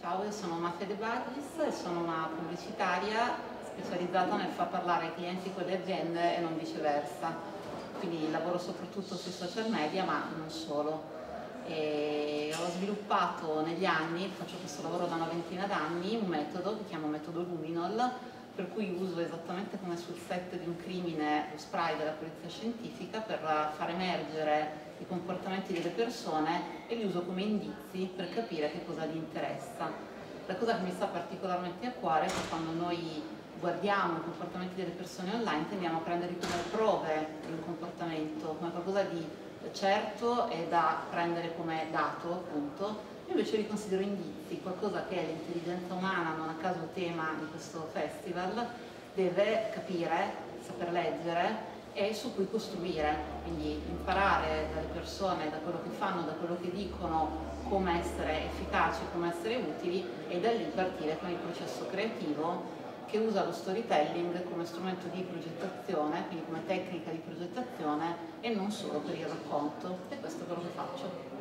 Ciao, io sono Mafia De Baglis e sono una pubblicitaria specializzata nel far parlare i clienti con le aziende e non viceversa. Quindi lavoro soprattutto sui social media, ma non solo. E ho sviluppato negli anni, faccio questo lavoro da una ventina d'anni, un metodo che chiamo metodo Luminol, per cui uso esattamente come sul set di un crimine lo spray della polizia scientifica per far emergere i comportamenti delle persone e li uso come indizi per capire che cosa gli interessa. La cosa che mi sta particolarmente a cuore è che quando noi guardiamo i comportamenti delle persone online tendiamo a prenderli come prove di un comportamento, come qualcosa di certo e da prendere come dato, appunto. Io invece li considero indizi, qualcosa che l'intelligenza umana, non a caso tema di questo festival, deve capire, saper leggere e su cui costruire, quindi imparare dalle persone, da quello che fanno, da quello che dicono, come essere efficaci, come essere utili e da lì partire con il processo creativo che usa lo storytelling come strumento di progettazione, quindi come tecnica di progettazione e non solo per il racconto, e questo è quello che faccio.